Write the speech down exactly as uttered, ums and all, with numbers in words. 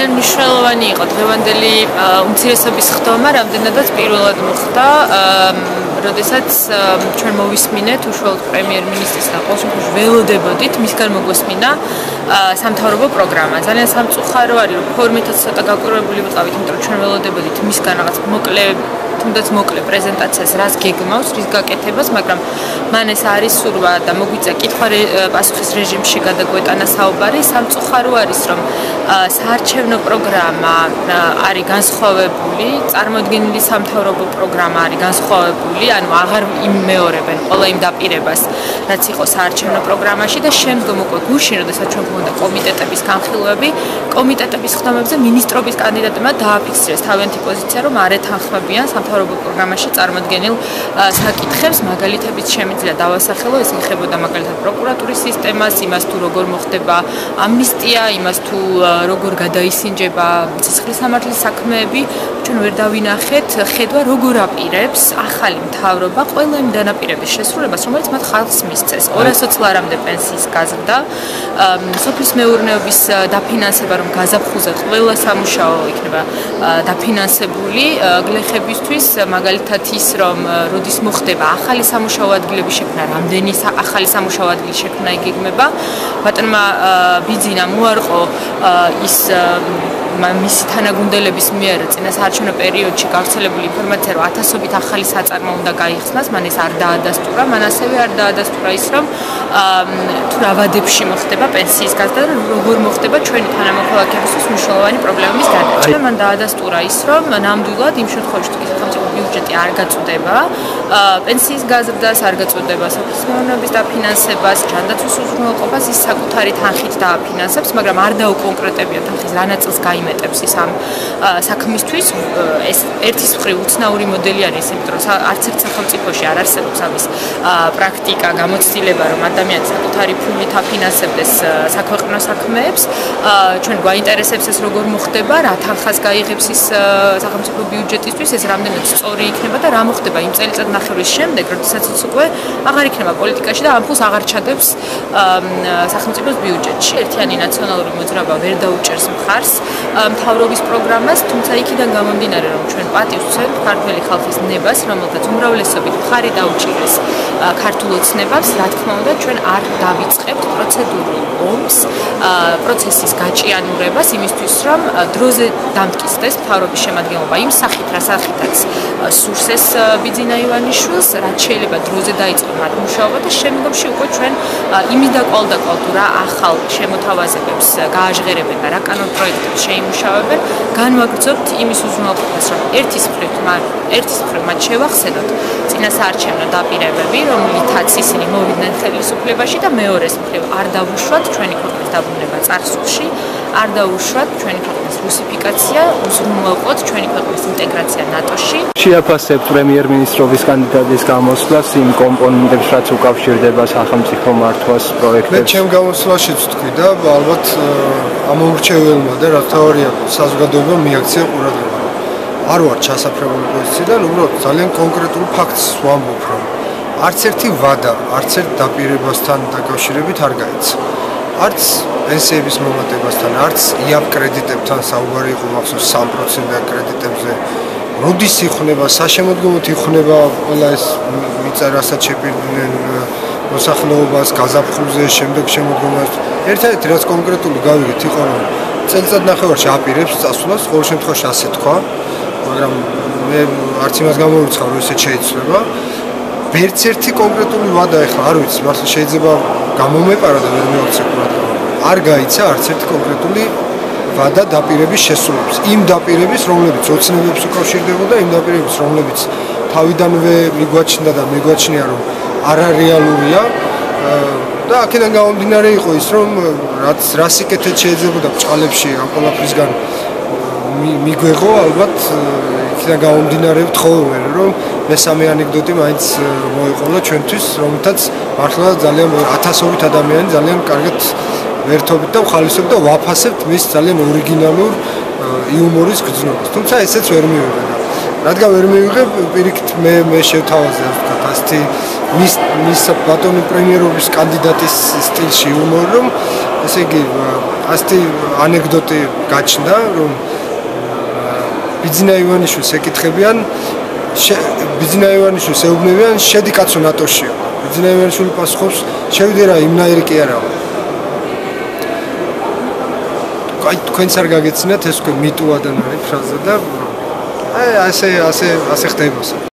ძალიან მნიშვნელოვანი იყო დღევანდელი უმცირესობის ხდომა, რამდენადაც პირველად მოხდა, როდესაც ჩვენ მოვისმინეთ უშუალოდ პრემიერ-მინისტრისგან, ყოველ შემთხვევაში ველოდებოდით მისგან მოგვესმინა სამთავრობო პროგრამა. ძალიან სამწუხარო არის, რომ ფორმითაც ცოტა გაკვირვებული ვიყავით, იმიტომ რომ ჩვენ ველოდებოდით მისგან რაღაც მოკლე თუნდაც მოკლე პრეზენტაციას, რას გეგმავს, რის გაკეთებას, მაგრამ მან ეს არის სურვა და მოგვიწია კითხვა-პასუხის რეჟიმში გადაგვეტანა საუბარი. სამწუხარო არის, რომ საარჩევნო პროგრამა არის განსხვავებული, წარმოდგენილი სამთავრობო პროგრამა არის განსხვავებული, ანუ აღარ იმეორებენ ყველა იმ დაპირებას, რაც იყო საარჩევნო პროგრამაში და შემდგომ უკვე გუშინ, როდესაც ჩვენ გვქონდა კომიტეტების განხილვები, კომიტეტების ხდომებზე მინისტრობის კანდიდატებმა დააფიქსირეს თავიანთი პოზიცია, რომ არ ეთანხმებიან სამთავრობო პროგრამაში წარმოდგენილ საკითხებს, მაგალითებით შემიძლია დავასახელო, ეს ეხებოდა მაგალითად პროკურატურის სისტემას, იმას თუ როგორ მოხდება ამნისტია, იმას თუ როგორ გადაისინჯება ცისხლის სამართლის საქმეები, ჩვენ ვერ დავინახეთ ხედვა როგორ აპირებს ახალი მთავრობა ყველა იმ დანაპირების შესრულებას, რომელიც მათ ხალხს მისცეს. ორასოც ლარამდე პენსიის გაზრდა, სოფლის მეურნეობის დაფინანსება, რომ გაზაფხულზე ყველა სამუშაო იქნება დაფინანსებული გლეხებისთვის, მაგალითად ის, რომ როდის მოხდება ახალი სამუშაო ადგილების შექმნა, რამდენი ახალი სამუშაო ადგილი შექმნა იგეგმება. ბატონმა ბიძინამ უარყო ის მისი თანაგუნდელების მიერ წინა საარჩევნო პერიოდში გავრცელებული ინფორმაცია, რომ ათასობით ახალი საწარმო უნდა გაიხსნას, მან ეს არ დაადასტურა, მან ასევე არ დაადასტურა ის, რომ თუ რა ვადებში მოხდება პენსიის გაზრდა და როგორ მოხდება ჩვენი თანამოქალაქეებისთვის მნიშვნელოვანი პრობლემების გადაჭრა. მან დაადასტურა ის, რომ ნამდვილად იმ შემთხვევაში, თუ სახელმწიფო ბიუჯეტი არ გაწვდება პენსიის გაზრდას, არ გაწვდება სოფლის მეურნეობის დაფინანსებას, ჯანდაცვის უზრუნველყოფას, ის საკუთარი თანხით დააფინანსებს, მაგრამ არ დაუკონკრეტებია თანხის რა ნაწილს გაიმეტებს ის ამ საქმისთვის. ეს ერთის მხრივ უცნაური მოდელი არის, იმიტომ რომ არც ერთ სახელმწიფოში არ არსებობს ამის პრაქტიკა, გამოცდილება, რომ ადამიანი საკუთარი ფულით აფინანსებდეს საქვეყნო საქმეებს. ჩვენ გვაინტერესებს ეს როგორ მოხდება, რა თანხას გაიღებს ის სახელმწიფო ბიუჯეტისთვის, ეს რამდენად სწორი იქნება და რა მოხდება იმ წელიწადნახევრის შემდეგ, როდესაც ის უკვე აღარ იქნება პოლიტიკაში და ამ ფულს აღარ ჩადებს სახელმწიფოს ბიუჯეტში. ერთიანი ნაციონალური მოძრაობა ვერ დაუჭერს მხარს მთავრობის პროგრამას, თუმცა იქიდან გამომდინარე, რომ ჩვენ პატივს ვცემთ ქართველი ხალხის ნებას, რომელთაც უმრავლესობით მხარი დაუჭირეს ქართულ ოცნებებს, რა თქმა უნდა, ჩვენ არ დავიწყებთ პროცედურულ ომს, პროცესის გაჭიანურებას იმისთვის, რომ დროზე დამტკიცდეს მთავრობის შემადგენლობა იმ სახით, რა სახითაც სურს ეს ბიძინა ივანიშვილს, რაც შეიძლება დროზე დაიწყოს მათ მუშაობა და შემდგომში უკვე ჩვენ იმის დაკვალდაკვალ თუ რა ახალ შემოთავაზებებს გააჟღერებენ და რა კანონპროექტებს შეიმუშავებენ, განვაგრძობთ იმის უზრუნველყოფას, რომ ერთის მხრივ ერთის მხრივ მათ შევახსენოთ წინა საარჩევნო დაპირებები, რომლითაც ისინი მოვიდნენ ხელისუფლებაში და მეორეს მხრივ არ დავუშვათ ჩვენი ქვეყნის დაბრუნება წარსულში, არ დავუშვათ ჩვენი ქვეყნის რუსიფიკაცია, უზრუნველყოთ ჩვენი ქვეყნის ინტეგრაცია ნატოში. შეაფასებთ პრემიერ-მინისტრობის კანდიდატის გამოსვლას იმ კომპონენტებს, რაც უკავშირდება სახელმწიფო მართვას პროექტებს? მე ჩემ გამოსვლაშიც ვთქვი და ალბათ ამოურჩეველმა და რა თავარია საზოგადოებამ მიაქცია ყურადღება. არ ვარ ჩასაფრებული პოზიციიდან, უბრალოდ ძალიან კონკრეტულ ფაქტს ვამბობ, რომ არც ერთი ვადა, არც ერთ დაპირებასთან დაკავშირებით არ გაიცა. არც პენსიების მომატებასთან, არც იაპ კრედიტებთან საუბარი იყო მახსოვს სამ პროცენტიან კრედიტებზე. როდის იხუნება, საშემოდგომოდ იხუნება ყველა ეს მიწა, რასაც შეპირდნენ მოსახლეობას, გაზაფხულზე, შემდეგ შემოდგომას. ერთადერთი რაც კონკრეტული გავიგეთ იყო, რომ წელიწადნახევარში აპირებს წასვლას, ყოველ შემთხვევაში ასე თქვა, მაგრამ მე არც იმას გამოვიცხავ, რომ ესეც შეიძლება. ვერც ერთი კონკრეტული ვადა ეხლა არ ვიცი, მართლა შეიძლება გამომეპარა და ვერ მივაქცია ყურადღება. არ გაიცა არც ერთი კონკრეტული ვადა დაპირების შესრულების. იმ დაპირების, რომლებიც ოცნებებს უკავშირდებოდა, იმ დაპირების, რომლებიც თავიდანვე მიგვაჩნდა და მიგვაჩნია, რომ არარეალურია და აქედან გამომდინარე იყო ის, რომ რაც რა სიკეთეთ შეიძლებოდა ბჭყალებში ამ ყველაფრისგან მიგვეღო, ალბათ იქიდან გამომდინარე ვთხოვე, რომ მესამე ანეკდოტი მაინც მოეყოლა ჩვენთვის, რომელთაც მართლა ძალიან ათასობით ადამიანი ძალიან კარგად ვერთობით და ვხალისობთ და ვაფასებთ მის ძალიან ორიგინალურ იუმორის გრძნობას. თუმცა ესეც ვერ მივიღე. რადგან ვერ მივიღე, პირიქით მე მე შევთავაზე, ასე ვთქვათ, ასეთი მის მის ბატონი პრემიერობის კანდიდატის სტილში იუმორი, რომ ესე იგი ასეთი ანეკდოტი გაჩნდა, რომ ბიძინა ივანიშვილს ეკითხებიან, ბიძინა ივანიშვილს ეუბნებიან, შედი კაცო ნატოში. ბიძინა ივანიშვილი პასუხობს, შევიდე რა, იმნაირი კი არა. აი თქვენც არ გაგეცინათ ეს უკვე მიტუადან არის ფრაზა და აი ასე ასე ასე ხდება.